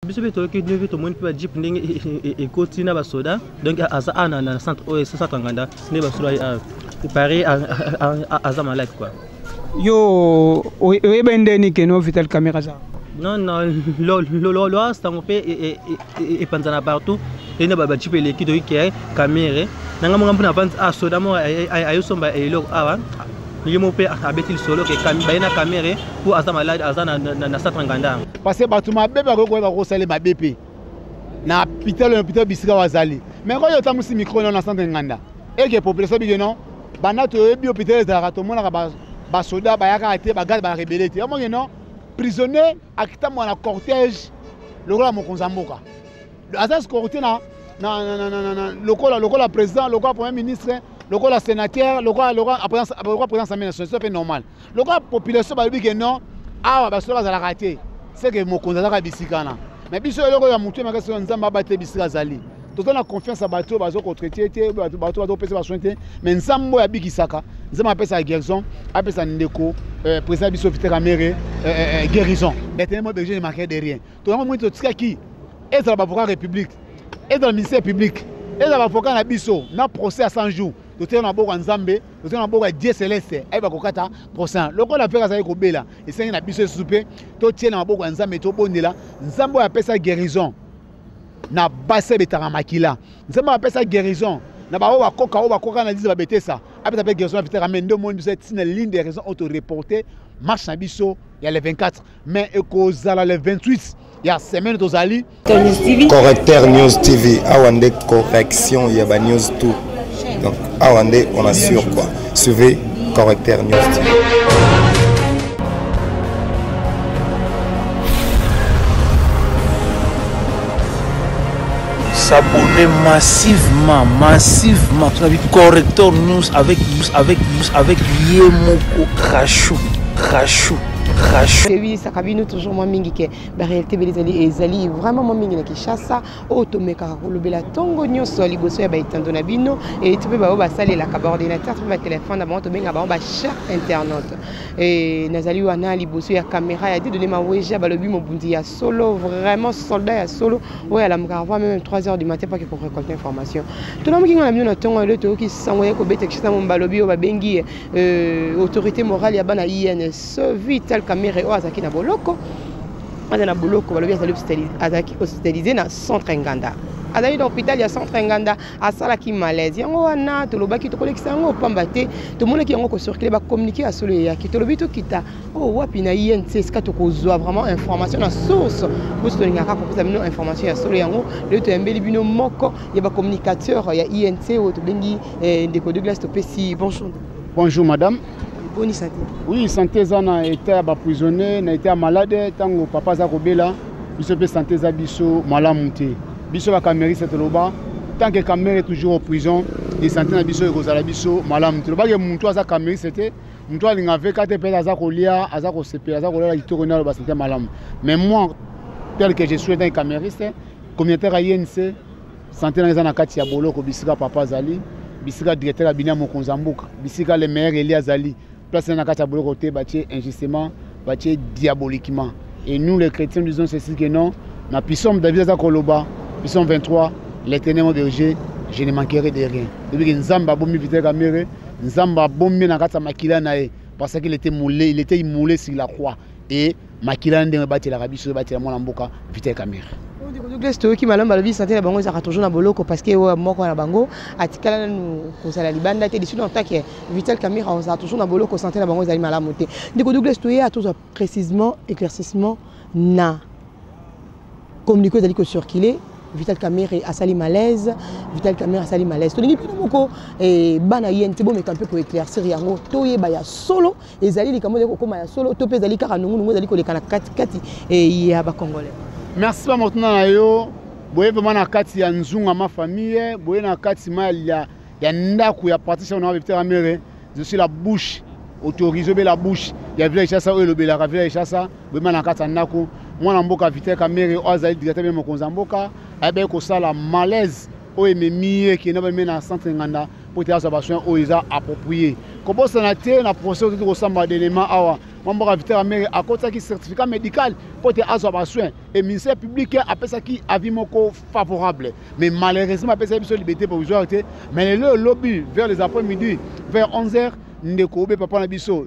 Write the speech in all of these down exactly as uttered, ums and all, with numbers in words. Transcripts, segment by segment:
biso beto ke nyo beto moni pe jeep ndenge e kotina ba soda donc aza ana na centre o ça tanganda ne ba soda a pareil aza malade quoi. Yo o bendeni ke no Vital Kamerhe za. Non non lo lo lo asta ngope e e panzana partout et ne ba ba jeep le ki do ki Kamerhe nanga mo ngambuna vance a soda mo ayo somba e lo awa ni mo pe abetil solo ke bayina Kamerhe pour aza malade aza na na centre nganda. Parce que batuma beba ko ko ba ko sale ba B P na hôpital hôpital Bisika wazali mais quand yo tamusi micro na centre nganda et que population bi non bana to bi hôpital za rato mona ba ba soda ba yaka ate ba garde ba rebelle te mo non prisonnier akita mo na cortège le roi mo konzamboka le azas cortège na na na na na le roi le roi président le roi premier ministre le roi sénateur le roi le roi président le roi président assemblée nationale c'est normal le roi population ba bi que non ah ba soda za la raté c'est que mo konzaka Bisika na mais biso le roi ya mutu ma kasi nzamba ba te Bisika zali tout on a confiance à bateau bazo ko traiter te bateau bateau pesa ba sointe mais nzambo ya bikisaka nzamba pesa guérison apesa ndeko président biso Vital Kamerhe guérison maintenant berger ne marquait de rien tout le monde to tika ki et dans la république et dans le ministère public et dans l'avocat na biso na procès à cent jours tout on a boko nzambe tout on a boko Dieu céleste ay ba kokata procès le ko la peka za ko bela et c'est na biso souper to tie na boko nzambe to bondela nzambo ya pesa guérison na base betara makila nzamba apesa guérison na ba wa koka o ba koka na diza ba betesa apesa pe guérison Vital Kamerhe ndo monde biso tina ligne de raison auto reporter marche na biso ya le vingt-quatre mais ekozala le vingt-huit ya semaine tozali Correcteur News T V awande correction ya ba news tout donc awande on assure quoi suivez Correcteur News T V. S'abonner massivement, massivement. Correcteur News avec avec avec Yemoko Krachou, Krachou, Krachou. Oui, ça cabine toujours moins mingi que la réalité belizali ezali vraiment moins mingi na Kinshasa. Automeka kolobela tongo nyonso liboso ya baitando na bino et tu peux ba ba saler la coordinateur tu peux ba téléphone d'abord to benga ba ba cher internaute. Et nazali wana liboso ya caméra ya donné ma weja balobi mobundi ya solo vraiment soldat ya solo ouais la mkarva même trois heures du matin pas que pour récolter information. Tout le monde qui ngala bino na tongo le to ki sangoye ko bete kisa mon balobi o ba bengi euh autorité morale ya bana I N S Vital Kamerhe o azaki na boloko azana boloko balobi azali azaki hospitalisé na centre nganda azali dans l'hôpital ya centre nganda asala ki malaise yango wana to lobaki to kolekisa yango pamba te to monaki yango ko circuler ba communiquer à solo ya ki to lobi to kita oh wapi na I N C ska to ko zo vraiment information na source pour to ngaka ko za bino information ya solo yango le to embeli bino moko ya ba communicateur ya I N C o to bengi ndeko Douglas to pesi bonjour. Bonjour madame. Bonne santé. Oui, santé zana était prisonnier, na été malade, tango papa za kobela, biso pe santé za biso malamunte. Biso ba Kamerhe c'est loba, tant que Kamerhe est toujours en prison, et santé na biso ekozala biso malamunte. Loba ke muntu za Kamerhe c'était muntu alinga ve kate pe za kolia, aza ko sepe, aza kolela litoro na ba santé malamu. Mais moi tel que je suis dans Kamerhe c'est communautaire I N C, santé na za na kati ya boloko Bisika papa zali, Bisika directeur ya bina mokonzambuka, Bisika le maire Elia zali. Place dans la carte côté bâti injustement, bâti diaboliquement. Et nous les chrétiens disons ceci que non, na puissance David za koloba, puissance vingt-trois, l'éternel mon berger, je ne manquerai de rien. Depuis que Nzamba bomi Vital Kamerhe, Nzamba bomi na kata makila nae parce qu'il était moulé, il était immolé sur la croix et makila ndenge bâti la rabi sur bâti la mona mboka Vital Kamerhe. Douglas to ki malamba balobi santé na bango za toujours na boloko parce que moko na bango atikala nous kozala libanda te dessus dans tant que Vital Kamerhe on za toujours na boloko santé na bango za malamu te ndiko Douglas to ya toujours précisément éclaircissement na communiquer dali ko circuler Vital Kamerhe asali malaise Vital Kamerhe asali malaise to lingi pino moko e bana yente bo mekampe ko éclaircir yango to ye ba ya solo ezali likamo de ko koma ya solo to pe ezali kaka nungu nungu ezali ko lekana kati kati e ya ba congolais. Merci pas maintenant na yo boye vraiment na kati ya nzunga ma famille boye na kati ma ya ya ndako ya partie na Vital Kamerhe je suis la bouche autorisé la bouche ya village chassa o le bela ka village chassa boye na kati ndako mwana mboka Vital Kamerhe o azali directeur mo konzamboka abe ko sala malaise o ememi ki na ba mena centre nganda pour te avoir besoin o isa approprié ko bossa na te na procès ko samba d'éléments awa Mamboka Victor Amere à côté qui certificat médical pour te avoir soin et ministère public appelle ça qui avis moko favorable mais malheureusement appelle ça une liberté provisoire mais le lobby vers les après-midi vers onze heures ndeko be papa na biso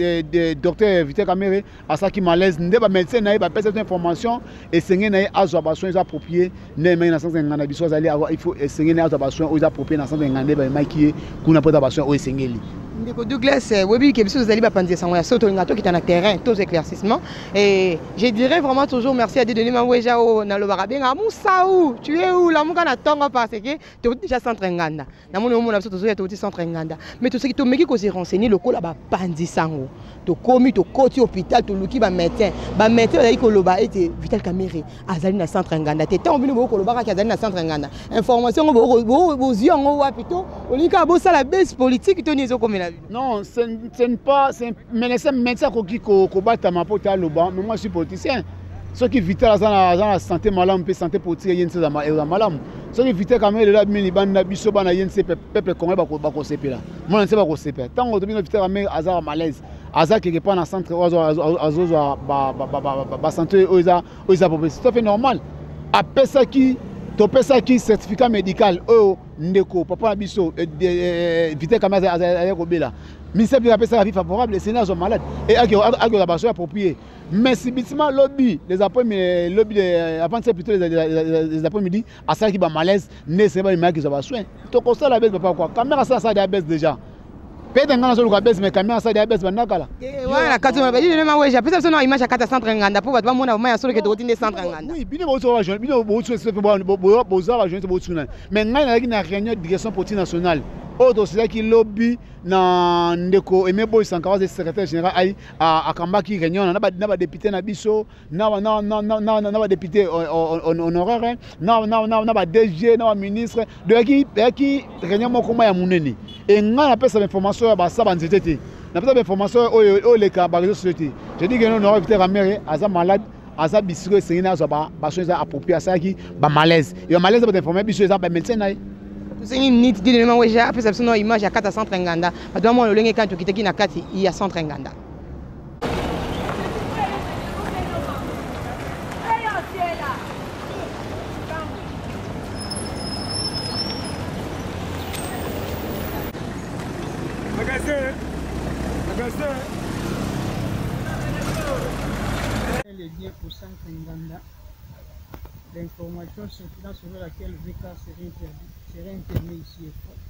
le docteur Victor Amere à ça qui malaise ndeba médecin na ba pesa cette information et sengé na avoir soin appropriés ne mais na sens ngana biso azali il faut sengé na avoir soin aux appropriés na sens ngana ba maiki kuna pas avoir soin au sengeli. Ndeko Douglas, oui, que vous allez penser ça, on sauté un qui est en terrain, tous éclaircissements. Et je dirais vraiment toujours merci à Denis Mangweja au Nalobarabien. À Moussa où tu es où la Mouka na tonga parce que tu es déjà centre nganda. Na mon nom on a toujours été centre nganda. Mais tout ce qui te met qui s'est renseigné le col là-bas pandi sango. Tu commis tu côté hôpital tu luki ba médecin. Ba médecin là ko loba était Vital Kamere azali na centre nganda. T'es tant venu ko loba ka azali na centre nganda. Information bo bo bo zion wa plutôt. On dit ka bo ça la base politique to nizo comme non, ce n'est pas. Mais c'est un médecin qui combat ma pote à l'Oban, mais moi je suis politicien. Ceux qui vivent dans la santé malade, peut santé politique, il y a une chose à malade. Ceux qui vivent quand même là, mais les bandes bisoba na yense peuple congolais ba ko sepe là. Moi je ne sais pas ko sepe. Tant que domine vivre mais hasard malaise. Hasard qui pas dans centre ozo ozo ba ba ba santé oza oza population. C'est normal. Après ça qui topé ça qui certificat médical oh ndeko papa na biso vite kamera azaya ko bela ministère bi appelle ça la vie favorable les sénateurs sont malades et a a la baso approprié mais si bitima lobby les après lobby avant c'est plutôt les après midi à ça qui ba malaise ne c'est pas les qui va soin to constat la baisse papa quoi caméra ça ça baisse déjà peut-être ngana so baisse mais caméra ça baisse banaka là voilà quand on va dire ne ma ouais j'ai peut-être une image à quatre centre nganda pour va mona ma so que de routine centre nganda oui bino bo so va joindre bino bo so se bo bo bo za va joindre bo tsuna mais ngana na réunion de direction politique nationale autre c'est qui lobby na ndeko Emebo Sankara le secrétaire général ai à Kambaki réunion na ba na ba député na biso na na na na na ba député honoraire na na na na ba D G na ba ministre de qui qui réunion moko ya munene et ngana pesa information ba sa ba nzete na pesa information o le ka ba réseau société je dis que non on Victor Amere aza malade aza bisiro sengina aza ba ba soins appropriés à ça qui ba malaise et malaise ba informer biso ça ba médecin na c'est une minute de demain ouais j'ai après ça une image à quatre centre nganda doit moi le lenge quand tu quitte qui na kati il y a centre nganda les biens au centre nganda l'information circulant sur laquelle V K serait interdit serait interné ici et fort.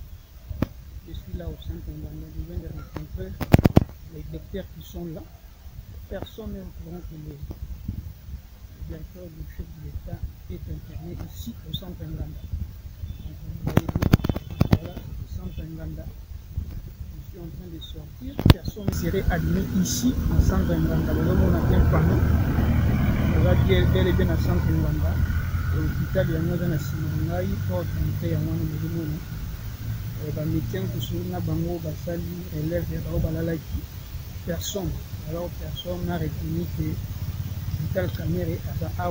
Je suis là au centre nganda, je viens de rencontrer les docteurs qui sont là. Personne ne pourra que le directeur du chef de l'État est interné ici au centre nganda. Donc vous voyez, voilà le centre nganda. Je suis en train de sortir. Personne ne serait admis ici au centre nganda. On a bien panneau. On va dire bel et bien au centre nganda. L'hôpital il y a un Simangai, porte d'entrée à un moment. Les médecins qui sont là, bango, basali, élèves, balalaki, personne. Alors personne n'a retenu que Vital Kamere à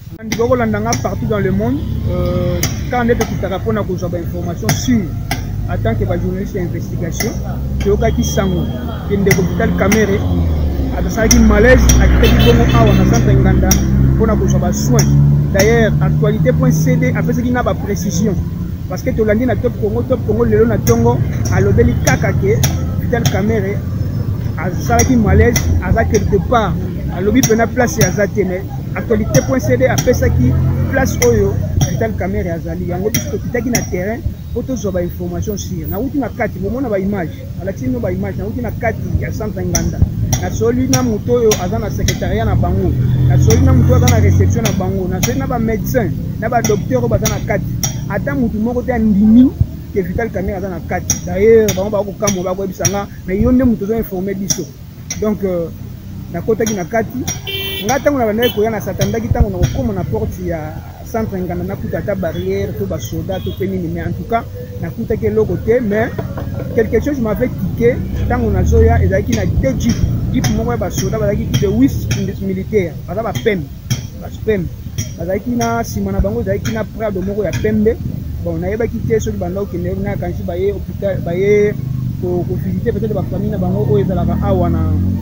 Awa. Partout dans le monde, euh, quand on est petit rapport, on a besoin d'informations sûres. En tant que journaliste d'investigation, c'est au cas qui s'en va. Vital Kamere, à ça qui malaise, à qui est bon Awa, dans centre Nganda, on a besoin de soins. D'ailleurs, actualité point C D a fait ce qu'il n'a pas précision. Parce que tu l'as dit dans Top Congo, Top Congo, le long Tongo, à l'obéli Kakake, Vital Kamere, à Saraki Malaise, à quelque part, à l'obéli Pena place et à Zatene. Actualité point C D a fait ce qui place Oyo, Vital Kamere à Zali. En gros, puisque tu as un terrain, pour te avoir des informations sur. Na outi na kati, au moins na ba image. À la tine ba image, na outi na kati, ya centre Nganda. Na soli na moto yo azana secrétariat na bango. Na soli na moto azana réception na bango. Na soli na ba médecin, na ba docteur bazana kati. Ata mutu moko te ndimi que Vital Kamere azana kati. D'ailleurs, bango ba ko kamo ba ko bisanga, mais yonde muto zo informer biso. Donc na kota ki na kati, ngata ngona bana ko yana satanda kitango na ko na porte ya centre Nganda na kuta ta barrière to ba soda to penini mais en tout cas na kuta ke logo te mais quelque chose m'avait tiqué tango na zoya ezaki na deux jeep jeep moko ba soda bazaki de huit militaires baza ba pem ba pem bazaki na sima na bango ezaki na prado moko ya pembe bon na yebaki te so banda ko ne na kanisi baye hôpital baye ko ko visiter peut-être ba famille na bango o ezalaka awa na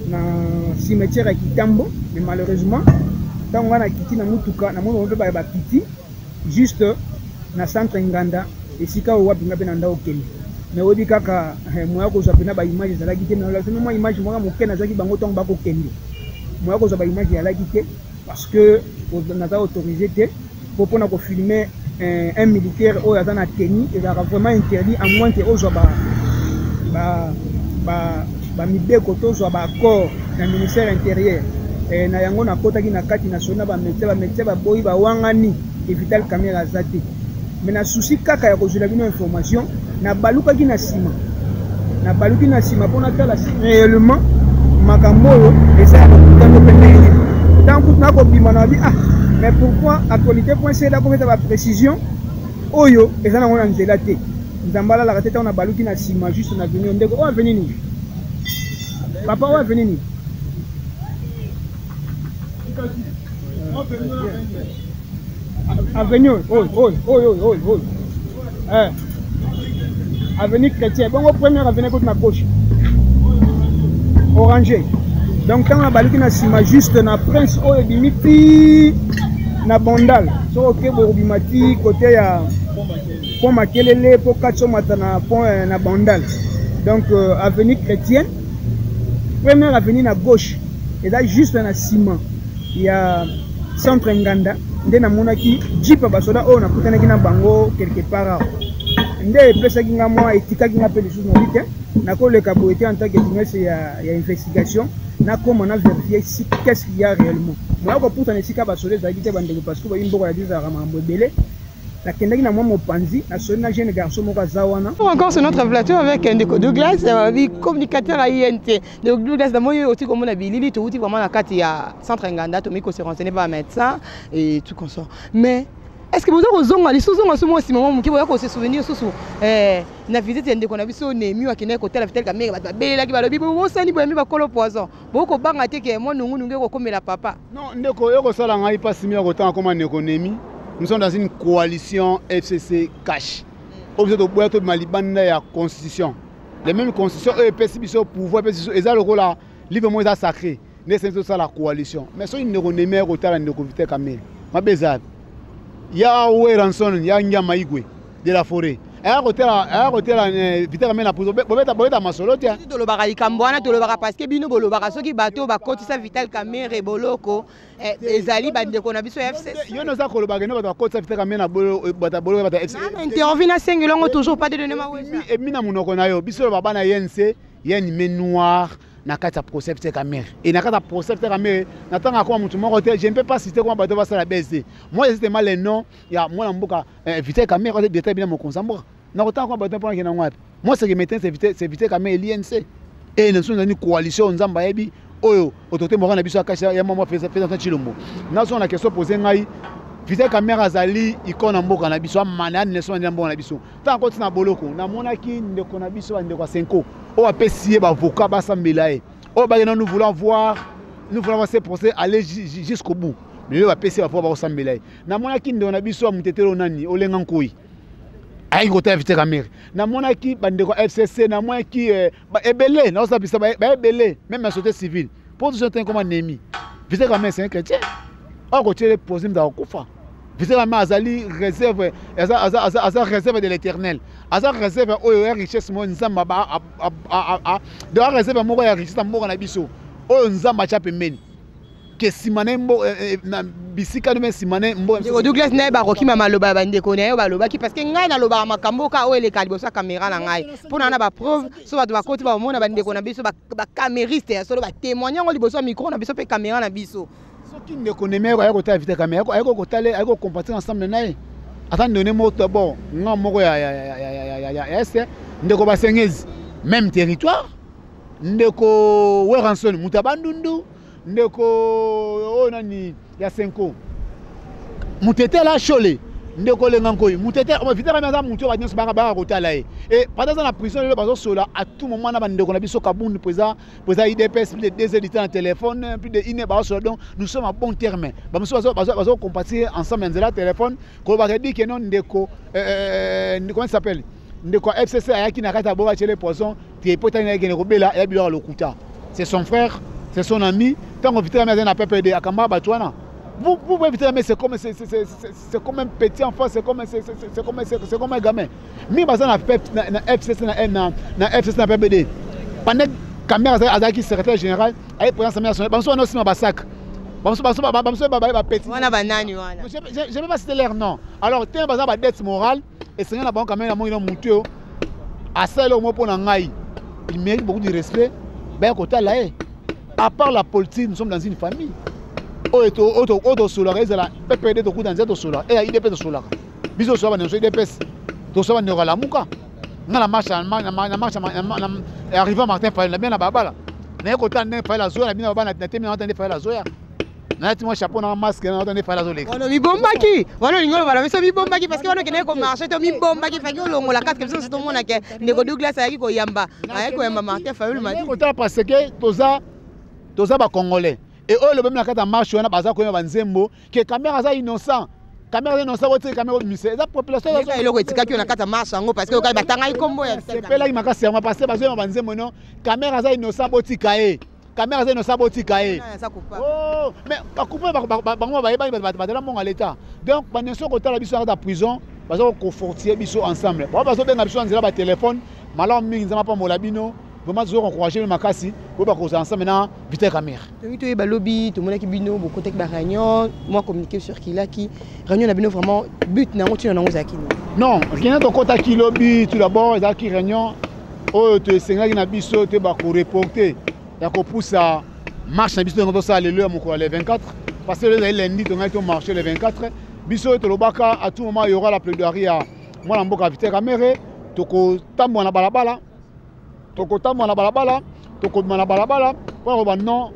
na cimetière ya Kitambo, mais malheureusement tant on a quitté na mutuka na mona ba ba kiti juste na centre Nganda esika wapi ngabe na ndao kende mais obi kaka moya ko zapena ba image za la kite na la sema image moya mokena zaki bango tongo ba ko kende moya ko za ba image ya la kite parce que on a autorisé te pour pour na ko filmer un militaire au yazana tenue et ça vraiment interdit à moins que aux ba ba ba ba mibeko tozo ba corps na ministère intérieur et na yango na kota ki na kati national ba métier ba métier ba boyi ba wangani et vital caméra zati mais na souci kaka ya kozula bino information na baluka ki na sima na baluki na sima pona tala réellement makambo et ça dans le tant que na ko bima na bi ah mais pourquoi actualité.c là comme ta précision oyo et ça na ngona nzela te nzambala la tete on a baluki na sima juste on a venu ndeko on venir ni papa on venir ni avenue oh oh oh oh oh eh avenue chrétien bon première avenue côté ma gauche orangé donc quand on a baluki na sima juste na prince oyo bimiti na bondal so ok bo bimati côté ya pont Makelele pour katso matana pont na bondal donc euh, avenue chrétienne première avenue na gauche et là juste na ciment il y a centre Nganda nde na monaki jipa basoda o na kutana kina bango quelque part nde pesa kinga moi etika kinga pe les choses na vite na ko le kaboité en tant que business ya ya investigation na comment on a vérifié si qu'est-ce qu'il y a réellement moi ko puta nesika basoda za kite bande parce que ba imbo ya diza ramambo belé la kendaki na moi mopanzi na sonna jeune garçon moko zawana encore sur notre plateau avec Ndeko Douglas communicateur à I N T donc Douglas na moyo oti comme na bilili to uti vraiment na kati ya centre Nganda to miko se renseigner par médecin et tout comme ça mais est-ce que vous avez zonga les sous zonga somo si maman muki boya ko se souvenir susu eh na visite Ndeko na biso nemi wa kina ko tela vitel kamera ba belela ki balobi bo sani bo mi ba kolo poison boko banga te ke mo nungu nungu ko komela papa non Ndeko yoko sala ngai pas simi ko tan comme Ndeko nemi. Nous sommes dans une coalition F C C cash. Objet de boire tout Malibanda et la constitution. Les mêmes constitutions, eux, ils ont pouvoir, ils ont le rôle là, livre moi sacré. Mais c'est ça la coalition. Mais si nous ne meilleur au talent de conviter Kamel. Ma bezab. Il y a Oué Ranson, il y a Nyama Igwe de la forêt. Et à côté là, à côté là, vite Kamel la pose. Bobeta bobeta masolo tia. To le bara ikambwana, to le bara parce que bino bolo bara soki bateau ba kotisa Vital Kamel reboloko. Ezali bande ko na biso F C C. Yo no za ko le bageno ba kotisa Vital Kamel na bolo bata bolo bata F C C. Na interview na sengilongo toujours pas de donner ma wesa. Et mina munoko na yo biso baba na Y N C, yeni me noir na kata procès Vital Kamel. Et na kata procès Vital Kamel, na tanga ko mutu moko te, je ne peux pas citer comment bateau va ça la B S D. Moi c'était mal les noms, ya moi na mboka Vital Kamel ko détail bien mon consambora. Na autant ko bateau pour que na ngwapi. Moi ce que maintenant c'est Vital c'est Vital Kamel l'I N C. Et nous sommes dans une coalition nzamba yebi. Oyo otote moko na biso akasha ya mama feza feza ta chilombo nazo na question poser ngai Vital Kamel azali ikona mboka na biso amana ne so na mboka na biso tant ko tina boloko na monaki ndeko na biso ndeko a cinq o apesier ba avocat ba sambela e o ba nous voulons voir nous voulons voir ce procès aller jusqu'au bout mais le apesier ba ba sambela e na monaki ndeko na biso mutetelo nani olenga nkoi ay ko ta Vital Kamel na monaki bandeko F C C na moi qui ba ebele na osa bisa ba ebele même la société civile pour tout certains comme ennemi Vital Kamel c'est un chrétien on ko tirer poser dans kufa Vital Kamel azali réserve aza aza aza réserve de l'Éternel aza réserve oyo ya richesse mo nzamba ba a de réserve mo ya richesse mbo na biso oyo nzamba cha pembeni que simane mbo na bisika no simane mbo Douglas na ba roki mama loba bande ko na yo ba loba ki parce que ngai na loba makambo ka o ele kalibo sa caméra na ngai pour na ba preuve so ba ba koti ba mona bande ko na biso ba camériste ya so ba témoigner ngo liboso micro na biso pe caméra na biso so ki ne ko ne me ko ta Vital Kamel ko ko tale ko compartir ensemble na ye attends donner mo d'abord nga moko ya ya ya ya ya ya est ndeko ba sengezi même territoire ndeko Weranson mutabandundu ndeko o nani ya cinq mutete la chole ndeko lenga nkoi mutete o Vital Kamel za mutu ba nyonso banga banga kotala e et pendant la prison le bazo sola à tout moment na bandeko na biso kabundu pesa pesa I D P S plus de deux heures de temps téléphone plus de une ba sola donc nous sommes à bon terme ba muso bazo bazo bazo compartir ensemble dans la téléphone ko ba dit que non ndeko euh comment ça s'appelle ndeko F C C ayaki na kata boba chele poison ti epota na ngene ko bela ya bilo lokuta c'est son frère c'est son ami. Tant qu'on vit à P P D, à Kamba Batouana. Vous pouvez éviter, mais c'est comme, c'est comme un petit enfant, c'est comme, comme, comme un gamin. Mais parce que na F C C na F C C na P P D. Pendant que caméra Azaki secrétaire général, elle prend sa mère son. Parce qu'on a aussi ma basak. Parce qu'on a parce qu'on a petit. Wana banani wana. Je je vais pas citer leur nom. Alors t'es basé sur dette morale et c'est la banque caméra moi ils ont monté à ça le mot pour nangai. Il mérite beaucoup de respect. Ben côté là, à part la politique, nous sommes dans une famille. Oto oto oto solar ezala P P D to kudanza to solar et I D P to solar biso so ba nso I D P to so ba ne la muka ngala marcha na marcha na arriva Martin Fayulu na bien na babala na ko tan ne Fayulu zo na bien na babala na temi na tan ne Fayulu zo ya na ti mo chapeau na masque na tan ne Fayulu zo le wana mi bombaki wana ngolo bala miso mi bombaki parce que wana kene ko marché to mi bombaki fa ko longo la quatre comme ça to mona ke ndeko Douglas ayaki ko yamba ayaki ko yamba Martin Fayulu ma ko ta parce que toza toza ba congolais. Et eux, le même la carte en marche, on a pas ça qu'on a Nzembo, que caméra ça innocent, caméra innocent, votre caméra de musée, la population. Il y a le tika qui on a carte en marche, parce que quand batanga il combo. C'est pas là il m'a cassé, on va passer parce que on a Nzembo non, caméra ça innocent, votre kae, caméra ça innocent, votre kae. Oh, mais pas couper, bah bah bah moi bah bah bah bah là mon à l'état. Donc pendant ce côté la biso à la prison, parce qu'on confortier biso ensemble. Bon parce que ben biso on dirait ba téléphone, malheur mingi ça pas mon labino. Vraiment, je vais encourager ma casse pour que nous ensemble maintenant vite caméra. Tu es lobby, tout le monde qui bino, beaucoup de réunion, moi communiquer sur qui là qui réunion bino vraiment but na tu na ngozaki. Non, rien de côté qui lobby tout d'abord ça qui réunion oh te senga na biso te ba ko reporter ya ko poussa marche na biso ngo ça le le vingt-quatre parce que le lundi on a été marché le vingt-quatre biso to lobaka à tout moment il y aura la plaidoirie à moi na mboka vite caméra to ko tambo na balabala. Tokota mwana balabala, tokota mwana balabala, pour dire non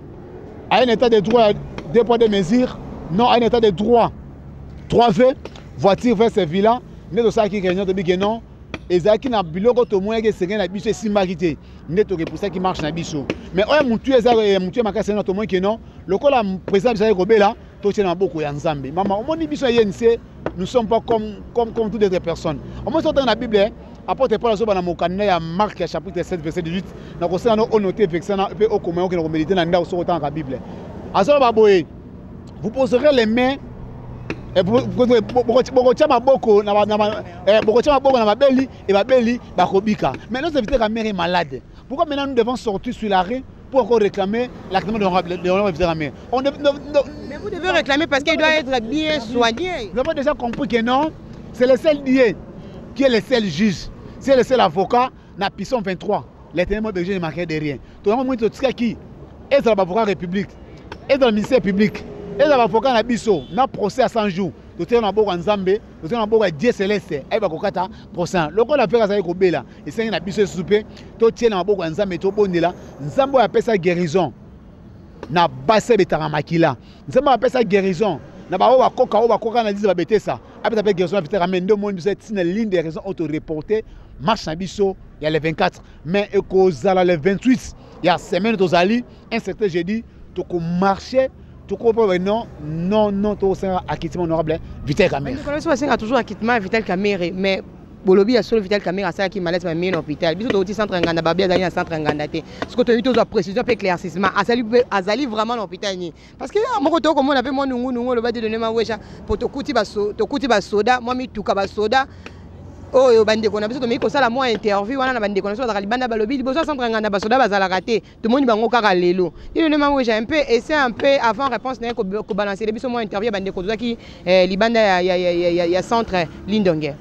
à un état de droit, deux poids de mesures, non à un état de droit. trois V, voiture vers ces villas, mais de ça qui réunion de big non, et ça qui n'a biloko to moins que c'est que la biso est simbarité, n'est to pour ça qui marche na biso. Mais on mon tuer ça mon tuer ma casse non to moins que non, le col la président ça Robela, to tient na beaucoup ya nzambe. Maman, on dit biso yense, nous sommes pas comme comme comme toutes les autres personnes. On me sort dans la Bible. Apporte pas la soba na mokanda ya Marc chapitre sept verset dix-huit na ko sala no onoter vexana pe o commun que na méditer na ndao so autant ka Bible. Azo ba boye. Vous poserez les mains et vous boko tia maboko na na boko tia maboko na babeli et babeli ba kobika. Mais nos invités la mère est malade. Pourquoi maintenant nous devons sortir sur l'arrêt pour encore réclamer l'actement de l'honorable la mère? On Mais vous devez réclamer parce qu'il doit être bien soigné. Nous avons déjà compris que non, c'est le seul dieu qui est le seul juge. C'est le seul avocat, na Pisson vingt-trois. L'éternel berger ne manquait de rien. Tout le monde qui est dans l'avocat république, est dans le ministère public, est dans l'avocat na biso, na procès à cent jours. Tout le monde a Nzambe, tout le monde a Dieu céleste, et va kokata procès. Le ko la faire ça ko bela, et c'est na biso soupé, tout tient na boko Nzambe to bonela, Nzambe appelle ça guérison. Na basse betara makila. Nzambe appelle ça guérison. Na ba wa koka wa koka na dise ba betesa. Après ça guérison vite ramène deux monde c'est une ligne de raison auto reporter. Marche na biso, il y a le vingt-quatre, mais et kozala le vingt-huit, il y a semaine tozali, un certain jeudi, to ko marcher, to ko non non non to c'est acquittement honorable Vital Kamerhe. On connaît pas toujours acquittement Vital Kamerhe, mais bolobi a solo Vital Kamerhe ça qui malaise mais en hôpital. Biso to centre nganda babia dans centre nganda te. Ce que tu as eu to précision peu éclaircissement, azali azali vraiment l'hôpital ni. Parce que moi to comme on avait moi nungu nungu le ba de donner ma wecha pour to kuti ba so to kuti ba soda, moi mi tuka ba soda. Oh, yo bande ko na biso to mi ko sala moi interview wana na bande ko na so zakali banda balobi liboso centre nganda basoda bazala raté tout monde bango kaka lelo il ne m'a j'ai un peu essayer un peu avant réponse na ko ko balancer biso moi interview bande ko zaki libanda ya ya ya ya centre Lindonge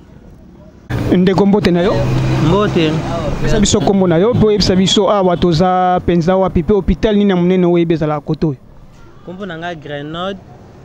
ndeko mbote na yo mbote sa biso kombo na yo po ebisa biso awa toza penza wa pipe hôpital ni na munene we bezala koto kombo na nga Grenade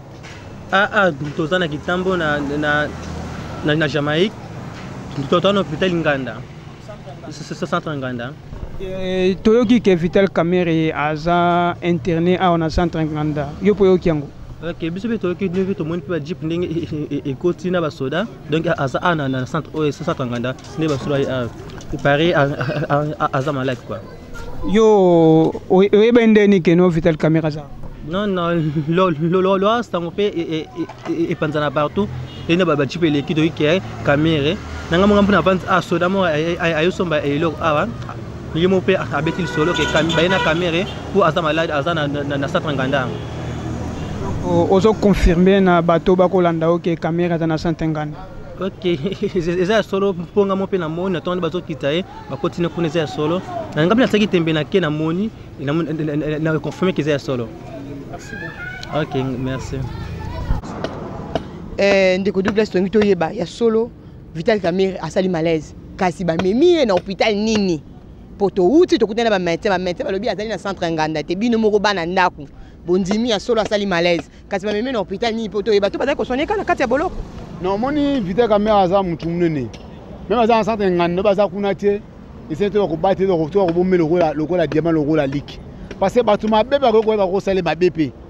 a a toza na kitambo na na na Jamaïque. Tout le hôpital Nganda. C'est ce centre Nganda. Toyoki que Vital Kamerhe aza interné à un centre Nganda. Yo poyo kiango. Ok, biso beto ki nous to monde peut jeep ndenge et côté na basoda. Donc aza ana na centre O S centre Nganda, ne basoda il paraît aza malade quoi. Yo oyebende ni que no Vital Kamerhe aza. Non non, lo lo lo ça on fait et et panzana partout. Et ne baba jeep l'équipe de qui Kamerhe. Nanga monga mpona vance a soda mo ayo somba eloko awa ye mo pe abeti solo ke bayena caméra pour aza malade aza na na centre Nganda. Ozo confirmer na bato bakolanda oke caméra na centre Nganda. Ok, eza solo ponga mo pe na moni na tonde bazo kitaye ba continue kuna eza solo. Na ngapela saki tembe na ke na moni na na confirmer que eza solo. Merci beaucoup. Ok, merci. Eh ndeko Douglas tongi to yeba ya solo Vital Kamerhe asali malaise. Kasi ba memi na hôpital nini. Poto uti to kutana ba médecin ba médecin balobi azali na centre Nganda te bino moko bana ndaku. Bondimi ya solo asali malaise. Kasi ba memi na hôpital nini poto yeba to bazali ko soigner kana kati ya boloko. Non moni Vital Kamerhe aza mutu munene. Même aza na centre Nganda baza kuna te. Ils sont ko battre ko ko ko bombe loko la loko la diamant loko la lick. Parce que bato mabe ba ko ko ba ko sale ba B P.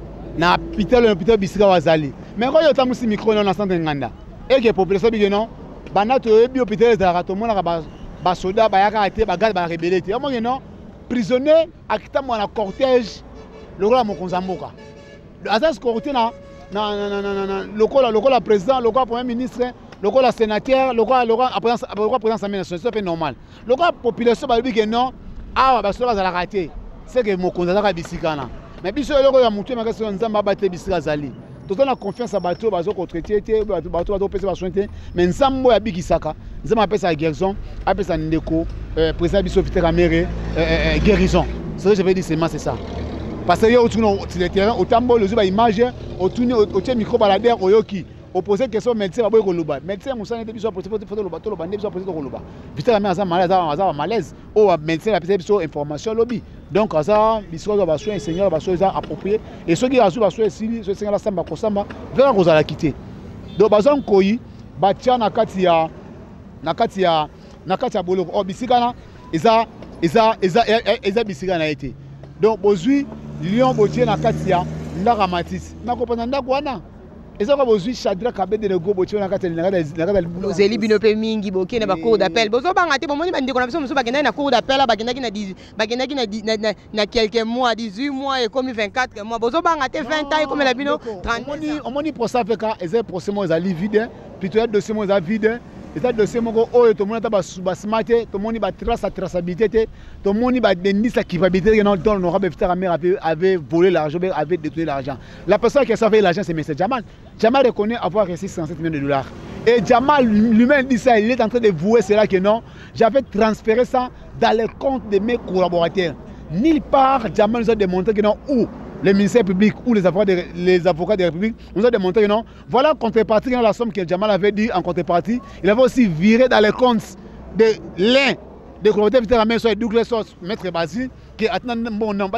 Na hôpital hôpital bisika wazali. Mais quand il y a un micro dans le centre Nganda, et que la population dit non, banato ebi hôpital de rato mona ba ba soda ba yaka ate ba garde ba rebelle te. Moi non, prisonnier akita mo na cortège lokola mo konzamboka. Le asas corté na na na na na lokola lokola président, lokola premier ministre, lokola sénateur, lokola lokola président lokola président Assemblée nationale, c'est pas normal. Lokola population ba dit que non, ah ba soda za la raté. C'est que mo konzaka bisikana. Mais biso lokola mutu ma kasi nzamba battre bisika zali. Tout le monde a confiance à bateau, bateau contre traité, bateau bateau pèse va soigner. Mais nzambo ya bikisaka, nzamba appelle ça guérison, appelle ça ndeko, président biso Vital Kamerhe guérison. Ce que je veux dire c'est c'est ça. Parce que yo autour sur le terrain, au tambo le zuba image, au tourner au tien micro balader oyoki, opposer question médecin ba boy ko loba. Médecin musa ne biso poser photo le bateau le bande biso poser ko loba. Vital Kamerhe aza malaise, aza malaise, o médecin la pèse biso information lobby. Donc, ça, biscuit va soigner, seigneur va soigner approprié. Et ceux qui ont soigné, va soigner, ceux qui ont samba kosamba, vers la la quitter. Donc, bazan koi, batia na katia, na katia, na katia bolo. Oh, bisikana, isa, isa, isa, isa bisikana été. Donc, bozui, lion botier na katia, na ramatis. Na kopana na guana. Et ça, bozui chadra kabede de go botier na katia, na katia, na katia. Zeli binope mingi boké na ba cour d'appel. Bozo bangate bomoni bandi ko na biso muso bakenda na cour d'appel la bakenda ki na bakenda ki na na quelques mois, dix-huit mois et comme vingt-quatre mois. Bozo bangate vingt ans et comme la bino trente. On moni pour ça fait ka eza procès mo za vide, plutôt un dossier mo za vide. Et dossier moko oyo to moni ta ba smart, to moni ba trace traçabilité, to moni ba dénice la culpabilité que non dans l'honorable Vital Kamerhe avait avait volé l'argent, avait détourné l'argent. La personne qui a sauvé l'argent c'est M. Jamal. Jamal reconnaît avoir reçu cent sept millions de dollars. Et Jamal lui-même dit ça, il est en train de vouer cela que non, j'avais transféré ça dans les comptes de mes collaborateurs. Nulle part, Jamal nous a démontré que non, où le ministère public ou les avocats de, les avocats de la République nous ont démontré que non, voilà en contrepartie la somme que Jamal avait dit en contrepartie, il avait aussi viré dans les comptes de l'un des collaborateurs Vital Kamerhe, soit Douglas, soit Maître Basile, qui a un bon nom,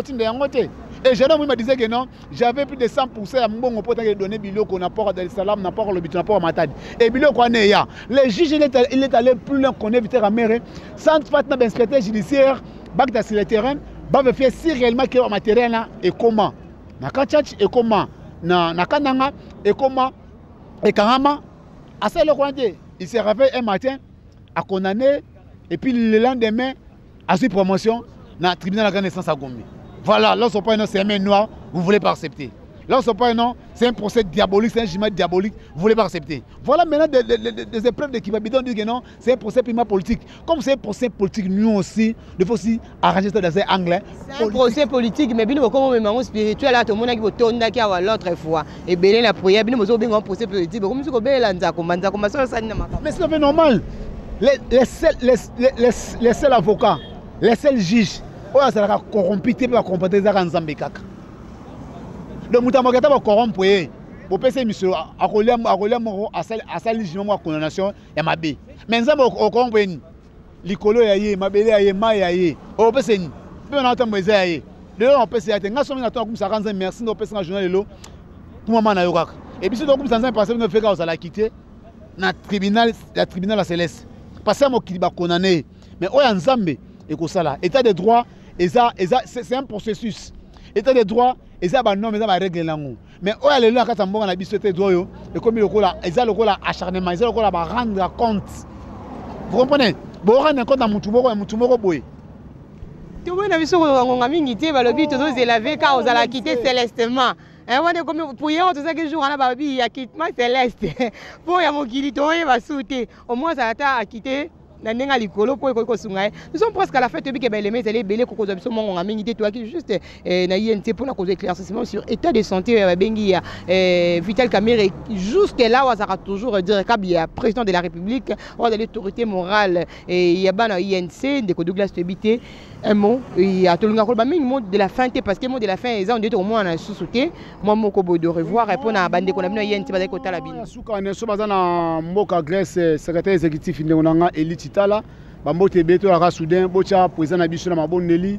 et jeune homme me disait que non, j'avais plus de cent pour cent à mon bon pote qui donné Bilo qu'on a pas Dar es Salaam, n'a pas le but, n'a pas Matadi. Et Bilo qu'on est là. Le juge il est, il est allé plus loin qu'on est Vital Kamerhe, sans faire d'inspecteur judiciaire, bac sur le terrain, va faire si réellement que le matériel là et comment. Na Kachach et comment, na na Kananga et comment et Karama. À ça le Rwandais, il s'est réveillé un matin à condamner et puis le lendemain à suite promotion dans le tribunal de la grande instance à Gombe. Voilà, là, ce n'est pas un nom, c'est un main noir, vous ne voulez pas accepter. Là, ce n'est pas un nom, c'est un procès diabolique, c'est un jugement diabolique, vous ne voulez pas accepter. Voilà maintenant des, des, des, des épreuves d'équilibre. On dit que non, c'est un procès primaire politique. Comme c'est un procès politique, nous aussi, il faut aussi arranger ça dans un anglais. C'est un procès politique, mais bien comme un moment spirituel, tout le monde qui tourne à l'autre fois. Et bien la prière, bien nous avons un procès politique. Comme si on a ça, mais c'est normal. Les, les, seuls, les, les, les seuls avocats, les seuls juges, oya sala corrompu te ba comporter za nzambe kaka donc mutamaka ba corrompre bo pese miso akolia akolia mo asali asali jino mo condamnation ya mabe mais nzambe o corrompre ni likolo ya ye mabele ya ye ma ya ye o pese ni pe na ta moza ya ye le on pese ya te ngaso na to comme ça kanza merci no pese na journal lelo pour mama na yo kaka et puis c'est donc comme ça passé no feka osala quitter na tribunal la tribunal la céleste passer mo ki ba condamné mais oya nzambe et ko sala état de droit. C'est un processus. État de droit, et ça va non, mais ça va régler l'angle. Mais où est le cas où on a biscuité droit et comme le cola, et ça le cola acharnement, et ça le cola va rendre compte. Vous comprenez? Bon, rendre compte à Moutoumoro et Moutoumoro Boy. Tu vois, on a vu sur on a mis une idée, le but de élever car on a quitté célestement. Et on est comme pour hier, tout ça que jour on a babi, il y a quittement céleste. Pour y a mon kilito, il va sauter. Au moins ça a quitté Nanenga likolo po ko sunga. Nous sommes presque à la fête que les mecs allaient belé ko zo mon ngami toi qui juste na I N T pour la cause éclaircissement sur état de santé bengi ya Vital Kamerhe juste là on sera toujours dire qu'il président de la République ou de l'autorité morale et il y a bana I N C de Douglas Tebité un mot il y a tout le monde de la fin parce que mot de la fin ils ont dit au moins un sous-souté moi mon kobo de revoir répondre à bande qu'on a I N T ba ko tala bin suka ne so bazana mboka Grèce secrétaire exécutif ndonanga Elite Tala bambote beto la soudain bocha président na biso na maboneli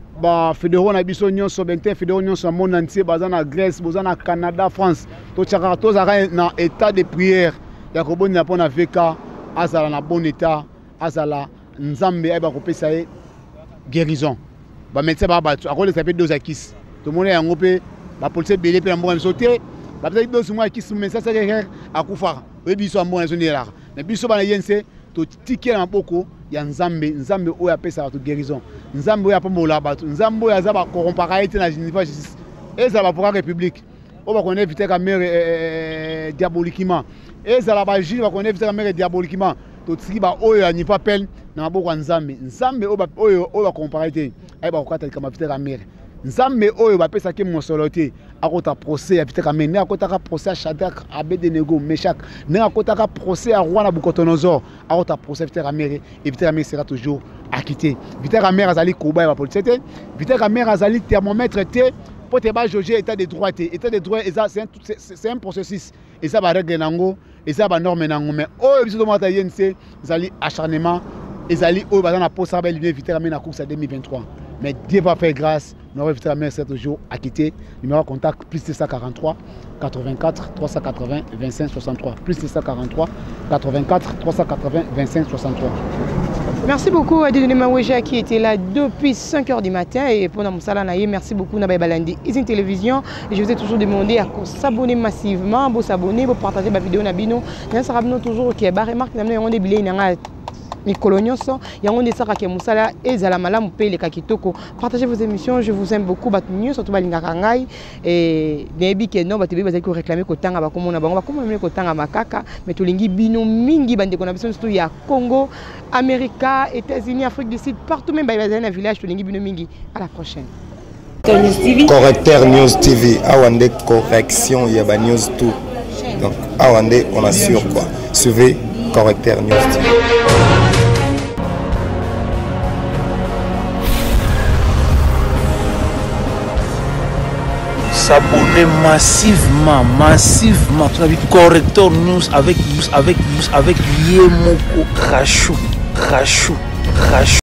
ba fédéraux na biso nyonso bente fédéraux nyonso monde entier bazana Grèce bazana Canada France to chaka to zaka na état de prière ya ko boni na pona V K azala na bon état azala nzambe ay ba ko pesa ye guérison ba médecin ba ba akole ça fait deux akis to mona yango pe ba police belé pe na mboka sauter ba peut-être deux mois akis mais ça c'est akufa we biso mboka zone là mais biso ba na yense to ticket na boko ya nzambe nzambe oyo apesa bato guérison nzambe oyo apombola bato nzambe oyo aza ba corromparaité na Geneva justice eza ba pour la République o ba connaître Vital Kamerhe diaboliquement eza la ba juge ba connaître Vital Kamerhe diaboliquement to tiki ba oyo ya nipa peine na maboko nzambe nzambe oyo oyo oyo ba corromparaité ay ba kokata kama Vital Kamerhe nzambe oyo ba pesa ke mosolo te akota procès ya Vital Kamerhe ne akota ka procès à Shadrach Abednego Meshach ne akota ka procès à roi Nabucodonosor akota procès Vital Kamerhe et Vital Kamerhe sera toujours acquitté. Vital Kamerhe azali koba ya police te Vital Kamerhe azali thermomètre te pour te ba juger état de droit te état de droit c'est un c'est un processus et ça ba règle nango et ça ba norme nango mais oyo biso to mata yense azali acharnement ezali oyo bazana posa ba libérer Vital Kamerhe na course à deux mille vingt-trois mais Dieu va faire grâce. Nous avons Vital Kamerhe sept jours acquitté. Numéro de contact plus deux cent quarante-trois quatre-vingt-quatre trois cent quatre-vingts vingt-cinq soixante-trois. Plus deux cent quarante-trois quatre-vingt-quatre trois cent quatre-vingts vingt-cinq soixante-trois. Merci beaucoup à Dieudonné Maweja qui était là depuis cinq heures du matin et pour Namoussala Naye. Merci beaucoup Nabaye Balandi. Ici une télévision. Et je vous ai toujours demandé à s'abonner massivement, à s'abonner, à partager ma vidéo Nabino. Nous savons toujours qu'il y a des remarques, nous avons des billets. Mikolo nyonso yango ndesaka ke musala ezala malamu pe le kakitoko partagez vos émissions je vous aime beaucoup bat nyonso to balingaka ngai et nebi ke no batibi bazaki ko réclamer ko tanga ba komona bango ba komona ko tanga makaka mais tolingi bino mingi bande ko na biso surtout ya Congo America États-Unis Afrique du Sud partout même ba bazana village tolingi bino mingi à la prochaine. Correcteur News T V awande correction ya ba news tout donc awande on assure quoi suivez Correcteur News T V. S'abonner massivement, massivement. Correcteur News avec news, avec news, avec Yemoko Krachou, Krachou, Krachou.